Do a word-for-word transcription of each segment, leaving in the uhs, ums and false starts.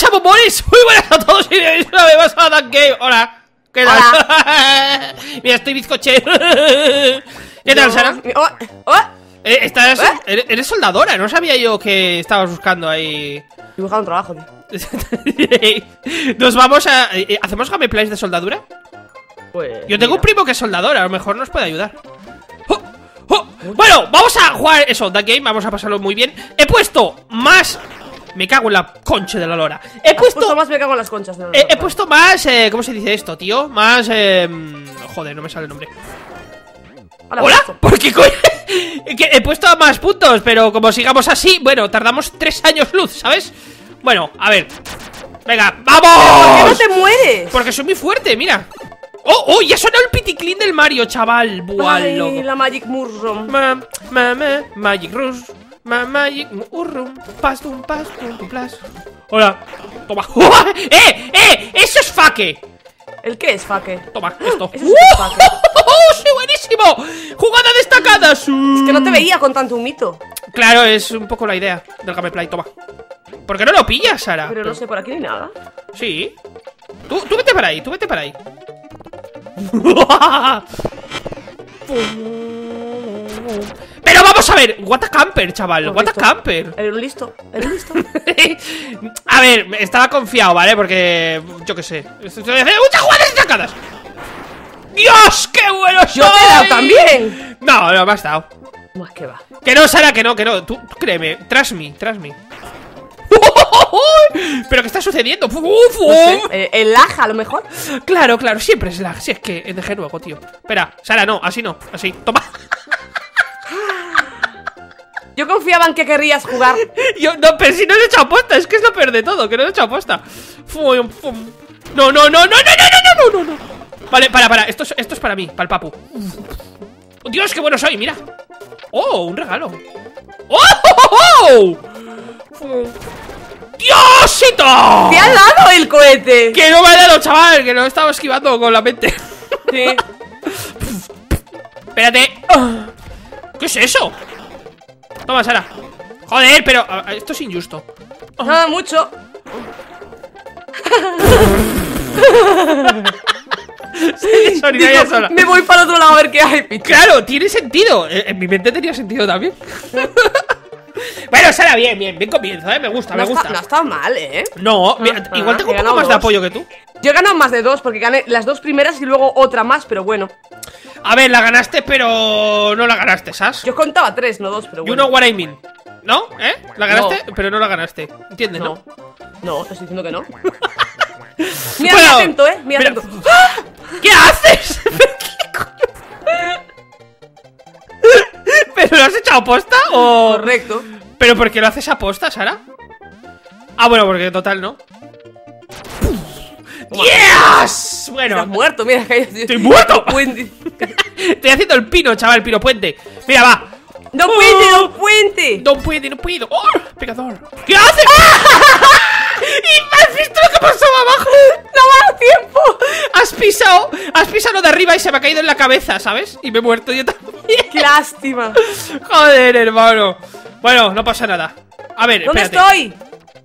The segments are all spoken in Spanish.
pasa, bombones? Muy buenas a todos y bienvenidos una vez más a That Game. Hola, ¿qué tal? Mira, estoy bizcoche. ¿Qué tal, Sara? Oh, oh. Eh, ¿estás, ¿Eh? eres, eres soldadora, no sabía yo que estabas buscando ahí. Estoy buscando un trabajo, tío. Nos vamos a... eh, ¿Hacemos gameplays de soldadura? Pues, Yo tengo mira. un primo que es soldador, a lo mejor nos puede ayudar. ¡Oh! ¡Oh! Bueno, vamos a jugar eso, That Game, vamos a pasarlo muy bien. He puesto más... Me cago en la concha de la lora. He Has puesto... puesto más me cago en las conchas. De He, he puesto más... Eh, ¿Cómo se dice esto, tío? Más... Eh, joder, no me sale el nombre. Hola. ¿Hola? Puesto. ¿Por qué coño? Que he puesto más puntos, pero como sigamos así, bueno, tardamos tres años luz, ¿sabes? Bueno, a ver. Venga, ¡vamos! ¿Por qué no te mueres? Porque soy muy fuerte, mira. ¡Oh, oh! Ya ha sonado el piticlin del Mario, chaval. Buah, Ay, loco. la Magic Mushroom. Ma, ma, ma, Magic Rush. Ma, Magic Mushroom. Pastum, pastum, tu plas. Hola. Toma. ¡Eh, eh! ¡Eso es faque! ¿El qué es, faque? Toma, esto. Eso sí que es faque. ¡Oh, sí, buenísimo! ¡Jugada destacada! Es que no te veía con tanto humito. Claro, es un poco la idea del gameplay, toma. ¿Por qué no lo pillas, Sara? Pero no sé, por aquí ni nada. Sí. Tú, tú vete para ahí, tú vete para ahí. Pero vamos a ver, what a camper, chaval, Hemos what a visto. camper. Eres listo, eres listo. A ver, estaba confiado, ¿vale? Porque, yo qué sé, estoy haciendo muchas jugadas destacadas. ¡Dios, qué bueno soy! ¡Yo te he dado también! No, no, me has dado. Más que va. Que no, Sara, que no, que no, tú, tú créeme, tras mí, tras mí. ¿Pero qué está sucediendo? No sé, eh, el aja a lo mejor. Claro, claro, siempre es lag. Si es que es de luego, tío. Espera, Sara, no, así no, así, toma. Yo confiaba en que querrías jugar. Yo, no, pero si no le he hecho aposta, es que es lo peor de todo, que no le he hecho aposta. Fum, fum. No, no, no, no, no, no, no, no, no, no. Vale, para, para, esto es, esto es para mí, para el papu. Dios, qué bueno soy, mira. Oh, un regalo. ¡Oh! oh, oh, oh! ¡Diosito! ¡Te ha dado el cohete! Que no me ha dado, chaval, que lo he estado esquivando con la mente. Sí. Espérate. ¿Qué es eso? Toma, Sara. Joder, pero a- a- esto es injusto. Nada, mucho. Se sonría ella sola. Me voy para otro lado a ver qué hay, picha. Claro, tiene sentido. Eh, En mi mente tenía sentido también. Bueno, Sara, bien, bien, bien comienzo, eh. Me gusta, No me gusta. está, no está mal, ¿eh? No, mira, Ah, igual ah, tengo he un poco ganado más de dos. apoyo que tú. Yo he ganado más de dos porque gané las dos primeras y luego otra más, pero bueno. A ver, la ganaste, pero no la ganaste, ¿sabes? Yo contaba tres, no dos, pero You bueno. know what I mean. ¿No? ¿Eh? La ganaste, pero no la ganaste. ¿Entiendes, no? No, no, te estoy diciendo que no. Mira, Bueno, mira atento, eh. Mira mira- atento. ¡Ah! ¿Qué haces? ¿Qué coño? ¿Pero lo has hecho a posta o...? Correcto. ¿Pero por qué lo haces a posta, Sara? Ah, bueno, porque total, ¿no? ¡Yes! Bueno, Estás muerto, mira que hay. ¡estoy muerto! Puente. Estoy haciendo el pino, chaval, el pino puente. Mira, va. ¡No Oh. puente, no puente! No puede, no puedo. ¡Oh! Pecador. ¿Qué haces? ¿Y has visto lo que pasó abajo? ¡No me da tiempo! Has pisado, has pisado lo de arriba y se me ha caído en la cabeza, ¿sabes? Y me he muerto yo también. ¡Qué lástima! Joder, hermano. Bueno, no pasa nada. A ver, ¿Dónde espérate. estoy?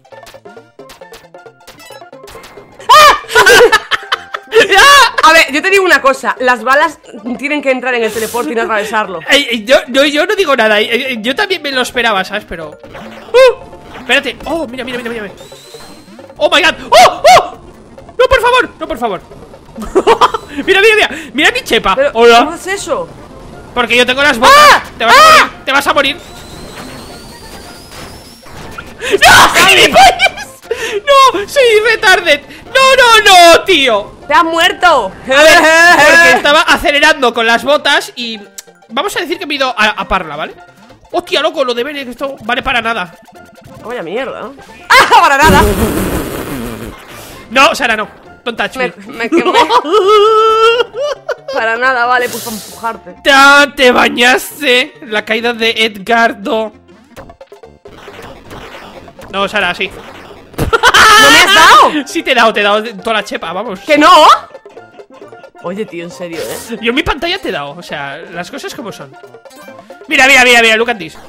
A ver, yo te digo una cosa. Las balas tienen que entrar en el teleporte y no atravesarlo. Ey, ey, yo, yo, yo no digo nada. Ey, ey, yo también me lo esperaba, ¿sabes? Pero... ¡Uh! Espérate. Oh, mira, mira, mira, mira. Oh, my God. ¡Oh! ¡Oh! No, por favor. No, por favor. Mira, mira, mira. Mira mi chepa. Pero, Hola. ¿cómo haces eso? Porque yo tengo las botas. ¡Ah! Te vas a ¡Ah! morir. Te vas a morir. ¡No, gilipollas! ¡No! ¡Soy retarded! ¡No, no, no, tío! ¡Te has muerto! A ver, porque estaba acelerando con las botas y... Vamos a decir que me he ido a, a Parla, ¿vale? Hostia, loco, lo de Bene, que esto vale para nada. Vaya mierda, ¿no? ¡Ah! Para nada. No, Sara, no. Don't touch me. Me, me quemé. Para nada, vale, pues para empujarte. Ya te bañaste. La caída de Edgardo. No, Sara, sí. ¿No me has dado? Sí te he dado, te he dado toda la chepa, vamos. ¿Que no? Oye, tío, en serio, ¿eh? Yo en mi pantalla te he dado, o sea, las cosas como son. Mira, mira, mira, mira, look at this.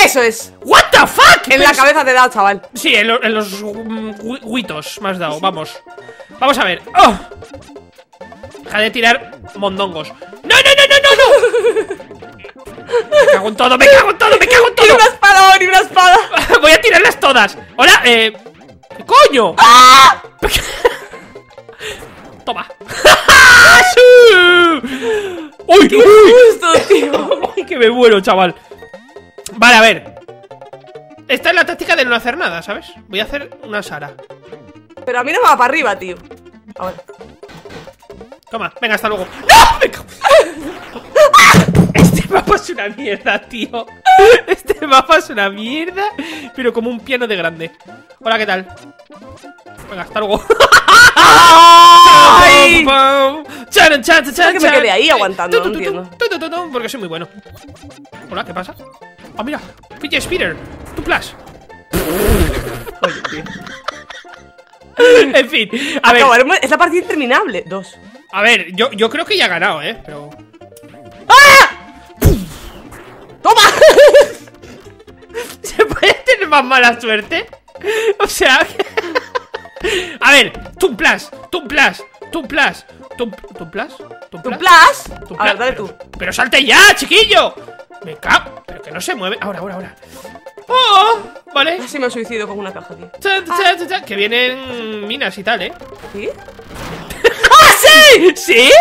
Eso es. What the fuck. En la cabeza te he dado, chaval. Sí, en, lo, en los um, huitos me has dado, vamos. Vamos a ver. ¡Oh! Deja de tirar mondongos. ¡No, no, no, no, no, no! Me cago en todo, me cago en todo, me cago en todo. Ni una espada, ni una espada. Voy a tirarlas todas. Hola, eh... ¿qué coño? ¡Ah! Toma. ¡Uy, ¡Qué uy! gusto, tío! ¡Uy, que me muero, chaval! Vale, a ver. Esta es la táctica de no hacer nada, ¿sabes? Voy a hacer una Sara. Pero a mí no me va para arriba, tío. Ahora. Toma, venga, hasta luego. ¡No! Me cago. Este mapa es una mierda, tío. Este mapa es una mierda, pero como un piano de grande. Hola, ¿qué tal? Venga, hasta luego. ¡Ay! Chan, chan, chan, chan, que me quedé ahí aguantando, no entiendo. Porque soy muy bueno. Hola, ¿qué pasa? Ah, mira, Fidget Spinner, tu plus. Oye, tío. En fin, a ver. Acabaremos, es la partida interminable. Dos. A ver, yo, yo creo que ya he ganado, ¿eh? Pero... ¡Ah! ¡Toma! ¿Se puede tener más mala suerte? O sea... A ver, Toon Plus, Toon Plus, Toon Plus, Toon Plus, ¿Tu plus? Toon A ver, Plus. dale Pero, tú. pero salte ya, chiquillo. Me cago, pero que no se mueve. Ahora, ahora, ahora. Oh, vale. Casi me suicido con una caja, tío. Cha, cha, cha, cha, que vienen minas y tal, ¿eh? ¿Sí? ¡Ah, sí! ¿Sí?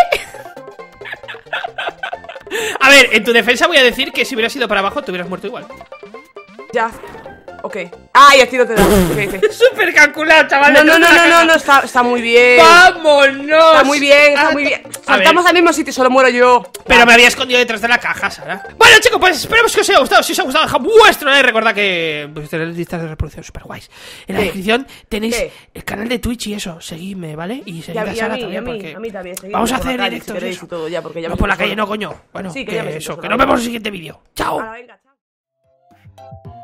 A ver, en tu defensa voy a decir que si hubieras ido para abajo te hubieras muerto igual. Ya. Ok. Ah, y a ti no te da. Okay, okay. Súper calculado, chaval. No, no, no, no, no, no, está, está muy bien. ¡Vámonos! Está muy bien, está muy bien. Saltamos al mismo sitio, solo muero yo. Pero me había escondido detrás de la caja, Sara. Bueno, chicos, pues esperemos que os haya gustado. Si os ha gustado, dejad vuestro like. Recordad que pues, tenéis listas de reproducción super guays. En la ¿Qué? descripción tenéis ¿Qué? el canal de Twitch y eso. Seguidme, ¿vale? Y Y seguid a, a y a Sara mí, y a también. mí, Porque a mí también. seguidme vamos a por la hacer calle, directos. si queréis eso. y todo, ya, porque ya No me por la siento calle, solo. no, coño. Bueno, Sí, que que ya me siento eso. sola. Que nos vemos en el siguiente vídeo. Chao. Ahora, venga, chao.